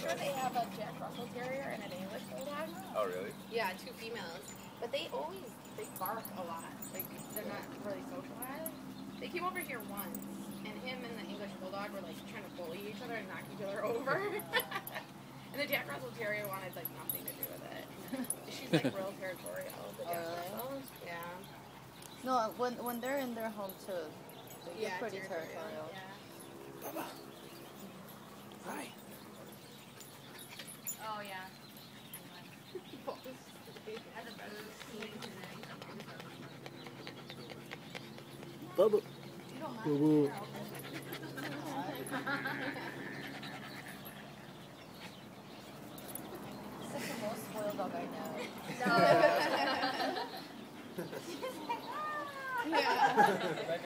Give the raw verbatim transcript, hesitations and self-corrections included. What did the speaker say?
sure they have a Jack Russell Terrier and an English Bulldog. Oh, really? Yeah, two females. But they always, they bark a lot. Like, they're not really socialized. They came over here once, and him and the English Bulldog were, like, trying to bully each other and knock each other over. And the Jack Russell Terrier wanted, like, nothing to do with it. She's, like, real territorial, the Jack Oh, really? Russell. Yeah. No, when when they're in their home, too, they're Yeah, pretty territorial. territorial. Yeah. Bubba. Hi. Oh, yeah. Bubba. You don't mind. Bubba. It's like the most spoiled dog I know. No. Yeah.